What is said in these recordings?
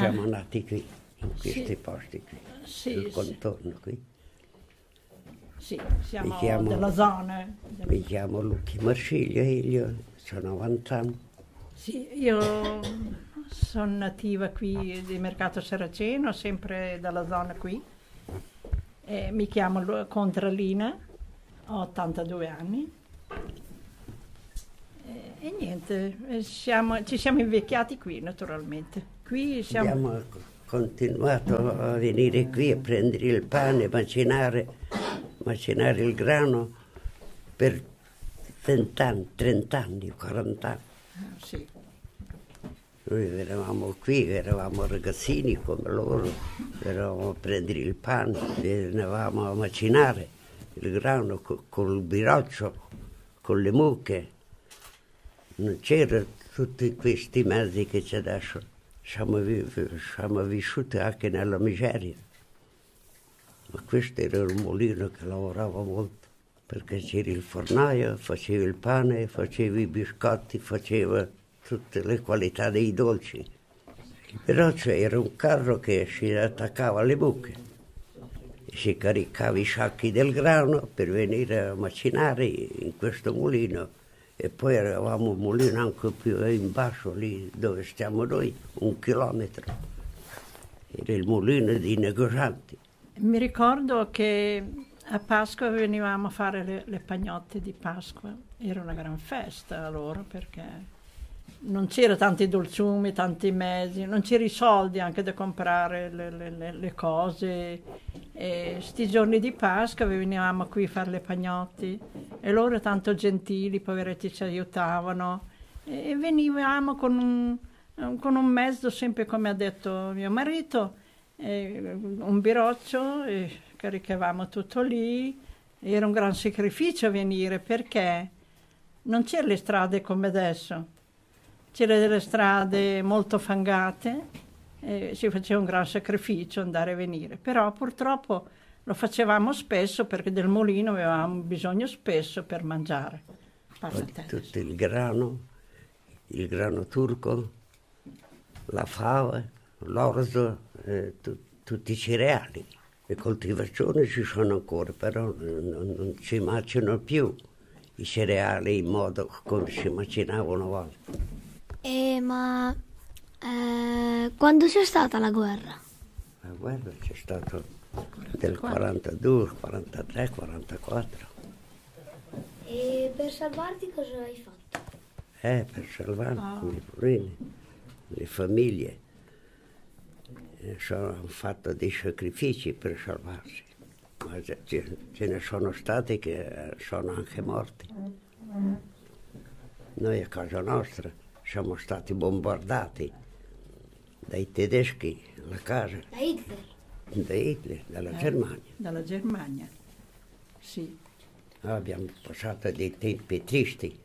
siamo nati qui, in questi posti qui, sul contorno qui. Sì, siamo della zona. Mi chiamo Luchi Marsiglio e io ho 90 anni. Sì, io sono nativa qui di Mercato Saraceno, sempre dalla zona qui. Mi chiamo Contralina, ho 82 anni. E niente, ci siamo invecchiati qui naturalmente. Qui siamo... Abbiamo continuato a venire qui a prendere il pane, macinare il grano per 20 anni, 30 anni, 40 anni. Sì. Noi eravamo qui, eravamo ragazzini come loro, eravamo a prendere il pane, venivamo a macinare il grano col biroccio, con le mucche. Non c'erano tutti questi mezzi che c'è adesso. Siamo vissuti anche nella miseria. Ma questo era un mulino che lavorava molto, perché c'era il fornaio, faceva il pane, faceva i biscotti, faceva tutte le qualità dei dolci. Il biroccio era un carro che si attaccava alle mucche e si caricava i sacchi del grano per venire a macinare in questo mulino. E poi eravamo un mulino anche più in basso, lì dove stiamo noi, 1 chilometro. Era il mulino dei negozianti. Mi ricordo che a Pasqua venivamo a fare le pagnotte di Pasqua. Era una gran festa allora perché non c'era tanti dolciumi, tanti mezzi, non c'erano i soldi anche da comprare le cose. E sti giorni di Pasqua venivamo qui a fare le pagnotti e loro tanto gentili, poveretti, ci aiutavano e venivamo con un mezzo, sempre come ha detto mio marito, un biroccio e caricavamo tutto lì. Era un gran sacrificio venire perché non c'erano le strade come adesso, c'erano delle strade molto fangate. Si faceva un gran sacrificio andare e venire, però purtroppo lo facevamo spesso perché del mulino avevamo bisogno spesso per mangiare. Tutto il grano turco, la fava, l'orzo, tutti i cereali. Le coltivazioni ci sono ancora, però non si macinano più i cereali in modo come si macinavano una volta. Ma quando c'è stata la guerra? La guerra c'è stata del 42, 43, 44. E per salvarti cosa hai fatto? Per salvarti i poverini, le famiglie. Hanno fatto dei sacrifici per salvarsi, ma ce ne sono stati che sono anche morti. Noi a casa nostra siamo stati bombardati dai tedeschi, la casa. Da Hitler? Da Hitler, dalla Germania. Dalla Germania, sì. Abbiamo passato dei tempi tristi,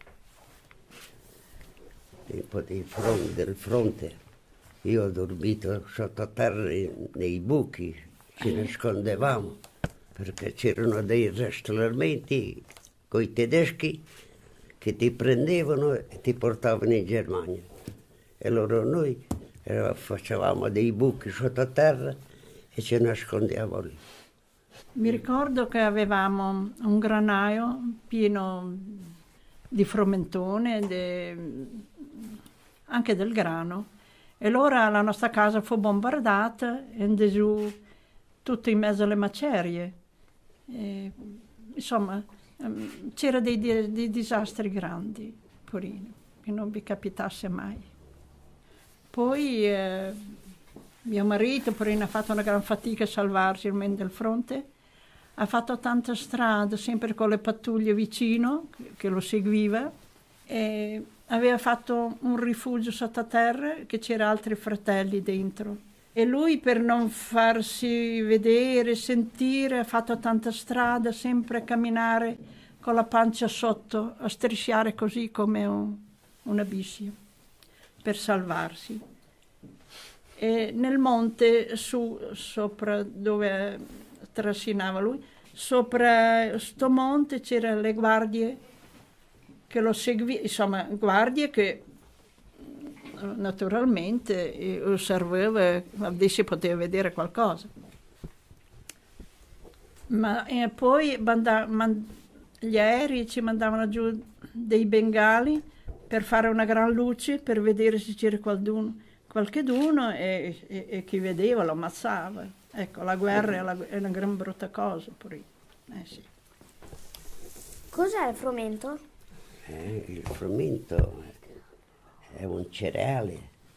tempo del fronte. Io ho dormito sottoterra nei buchi, ci nascondevamo, perché c'erano dei rastrellamenti con i tedeschi che ti prendevano e ti portavano in Germania. E allora noi facevamo dei buchi sottoterra e ci nascondevamo lì. Mi ricordo che avevamo un granaio pieno di fromentone, anche del grano. E allora la nostra casa fu bombardata e andò giù tutto in mezzo alle macerie. Insomma, c'era dei disastri grandi, porino, che non vi capitasse mai. Poi mio marito, porino, ha fatto una gran fatica a salvarsi almeno del fronte. Ha fatto tanta strada, sempre con le pattuglie vicino, che lo seguiva. E aveva fatto un rifugio sottoterra, che c'era altri fratelli dentro. E lui, per non farsi vedere, sentire, ha fatto tanta strada, sempre a camminare con la pancia sotto, a strisciare così come una bicia, per salvarsi. E nel monte, sopra dove trascinava lui, sopra sto monte c'erano le guardie che lo seguivano, insomma, guardie che naturalmente e osservava, si poteva vedere qualcosa. Ma poi gli aerei ci mandavano giù dei bengali per fare una gran luce, per vedere se c'era qualcheduno e chi vedeva lo ammazzava. Ecco, la guerra è una gran brutta cosa. Sì. Cos'è il frumento? Il frumento è un cereale.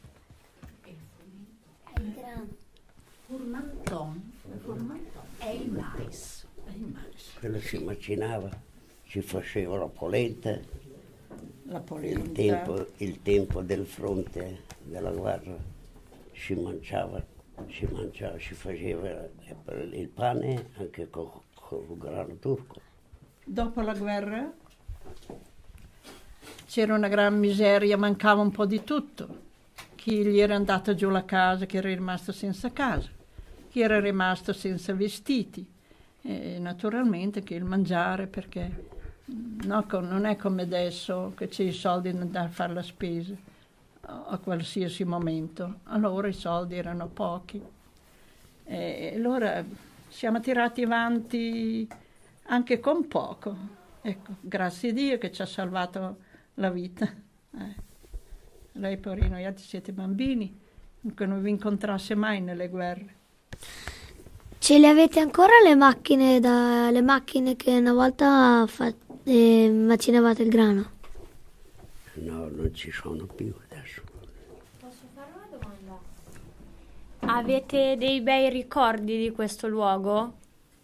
È il grano. Formanton è il mais. Quello si macinava, si faceva la polenta. La polenta. Il tempo del fronte della guerra si mangiava, si faceva il pane anche con il grano turco. Dopo la guerra c'era una gran miseria, mancava un po' di tutto. Chi gli era andato giù la casa, chi era rimasto senza casa, chi era rimasto senza vestiti. E naturalmente che il mangiare, perché non è come adesso che c'è i soldi da fare la spesa a qualsiasi momento. Allora i soldi erano pochi. E allora siamo tirati avanti anche con poco. Ecco, grazie a Dio che ci ha salvato la vita. Lei, porino, gli altri siete bambini, che non vi incontrasse mai nelle guerre. Ce le avete ancora le macchine che una volta macinavate il grano? No, non ci sono più adesso. Posso fare una domanda? Avete dei bei ricordi di questo luogo?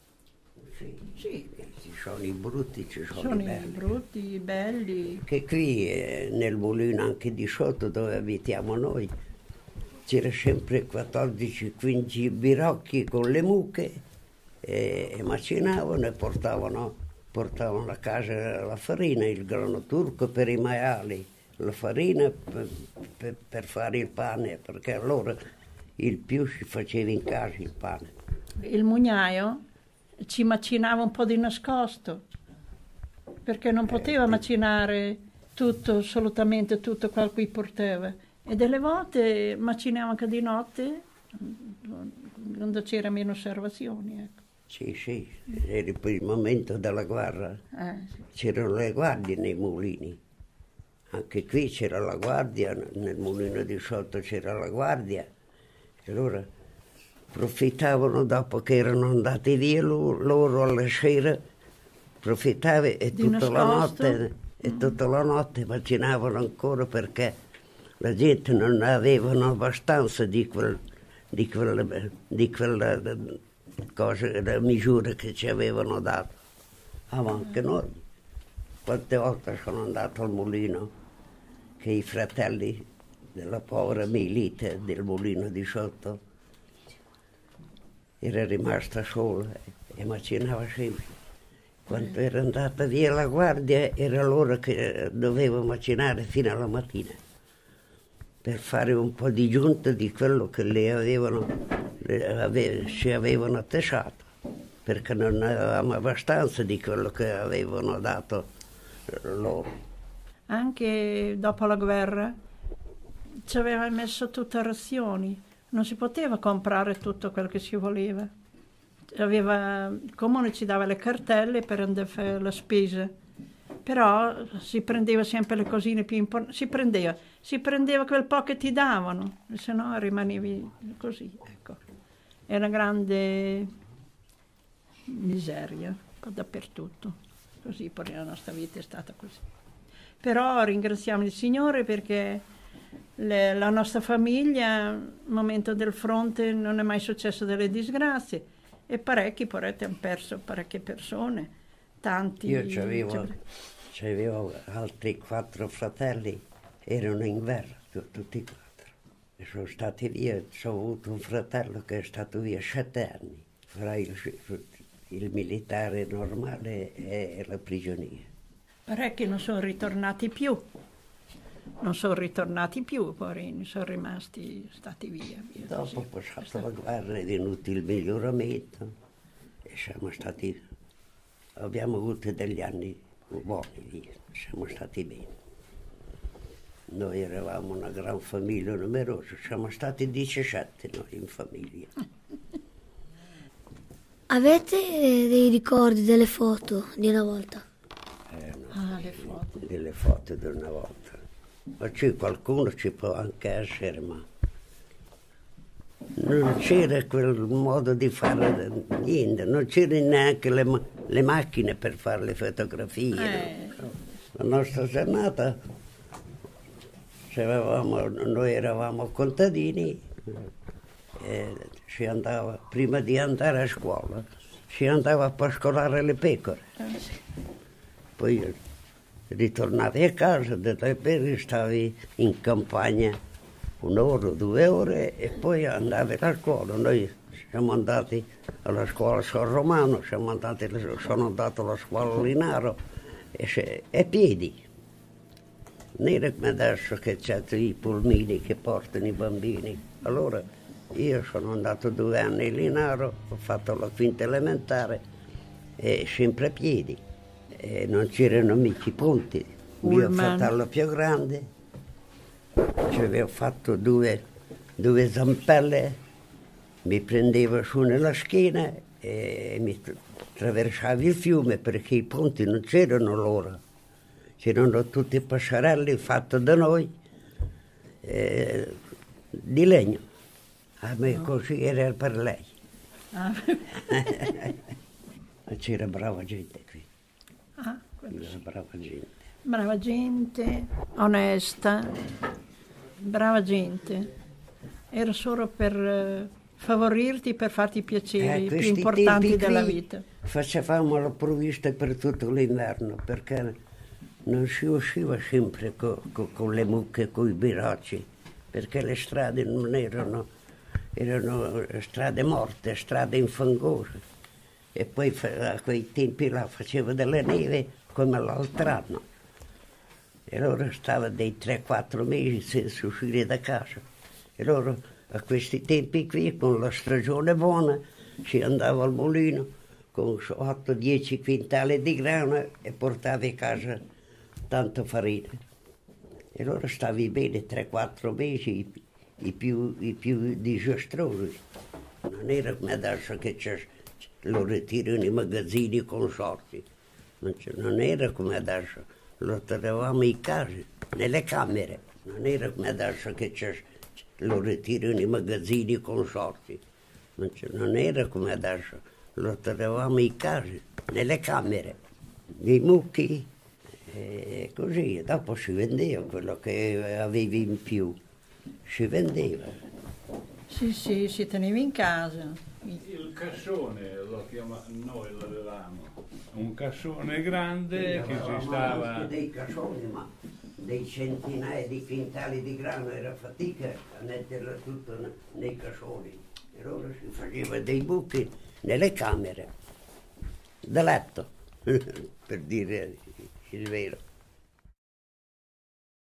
Sì, ci sono i brutti, ci sono Sono i belli. i brutti, i belli. Che qui nel mulino anche di sotto dove abitiamo noi c'era sempre 14-15 birocchi con le mucche e macinavano e portavano a casa la farina, il grano turco per i maiali, la farina per fare il pane, perché allora il più si faceva in casa il pane. Il mugnaio ci macinava un po' di nascosto, perché non poteva macinare tutto, assolutamente tutto quel cui portava. E delle volte macinava anche di notte, quando c'era meno osservazioni. Ecco. Sì, era il momento della guerra. Sì. C'erano le guardie nei mulini. Anche qui c'era la guardia, nel mulino di sotto c'era la guardia. E allora approfittavano dopo che erano andati via loro alla sera, approfittavano e tutta la notte macinavano ancora perché la gente non avevano abbastanza di quella cosa, la misura che ci avevano dato. Ma anche noi, quante volte sono andato al mulino che i fratelli della povera Milita del mulino di sotto era rimasta sola e macinava sempre. Quando era andata via la guardia era l'ora che dovevo macinare fino alla mattina per fare un po' di giunta di quello che ci avevano attestato, perché non avevamo abbastanza di quello che avevano dato loro. Anche dopo la guerra ci aveva messo tutte razioni, non si poteva comprare tutto quello che si voleva. Il comune ci dava le cartelle per andare a fare la spesa, però si prendeva sempre le cosine più importanti, si prendeva quel po' che ti davano, se no rimanevi così, ecco. È una grande miseria dappertutto, così poi la nostra vita è stata così. Però ringraziamo il Signore perché la nostra famiglia, al momento del fronte, non è mai successo delle disgrazie e parecchi hanno perso parecchie persone, tanti. Io c'avevo altri 4 fratelli, erano in guerra, tutti e 4. E sono stati via, ho avuto un fratello che è stato via 7 anni, fra il militare normale e la prigionia. Parecchi non sono ritornati più, poverini, sono stati via. Dopo passata la guerra è venuto il miglioramento e abbiamo avuto degli anni buoni, siamo stati bene. Noi eravamo una gran famiglia numerosa, siamo stati 17 noi in famiglia. Avete dei ricordi delle foto di una volta? Le foto. Delle foto di una volta. Ma qualcuno ci può anche essere, ma non c'era quel modo di fare niente, non c'erano neanche le macchine per fare le fotografie. La nostra giornata, noi eravamo contadini, si andava, prima di andare a scuola, si andava a pascolare le pecore. Poi ritornavi a casa, stavi in campagna 1 ora, 2 ore e poi andavi a scuola. Noi siamo andati alla scuola San Romano, sono andato alla scuola Linaro e a piedi. Non era come adesso che c'è i pulmini che portano i bambini. Allora io sono andato 2 anni a Linaro, ho fatto la quinta elementare e sempre a piedi. E non c'erano mica i ponti. Mio fratello più grande ci aveva fatto 2 zampelle, mi prendeva su nella schiena e mi attraversava il fiume perché i ponti non c'erano allora. C'erano tutte passerelle fatte da noi di legno. A me così era per lei. Ma c'era brava gente qui. Brava gente, onesta, brava gente. Era solo per favorirti, per farti i piaceri più importanti della vita. Facevamo la provvista per tutto l'inverno perché non si usciva sempre con le mucche, con i birocci, perché le strade non erano strade morte, strade infangose. E poi a quei tempi là faceva della neve come l'altro anno. E allora stava dei 3-4 mesi senza uscire da casa. E allora a questi tempi qui, con la stagione buona, si andava al mulino con 8-10 quintali di grano e portavi a casa tanta farina. E allora stavi bene 3-4 mesi, i più disastrosi. Non era come adesso che lo ritirano i magazzini con sorti. Non era come adesso, lo trovavamo in casa, nelle camere. Non era come adesso che lo ritirano i magazzini con sorti. Non era come adesso, lo trovavamo in casa, nelle camere, nei mucchi. E così, dopo si vendeva quello che avevi in più, si vendeva. Sì, si teneva in casa. Il cassone noi l'avevamo, un cassone grande che ci stava. Anche dei cassoni, ma dei centinaia di quintali di grano era fatica a metterla tutto nei cassoni. E allora si faceva dei buchi nelle camere da letto, per dire il vero.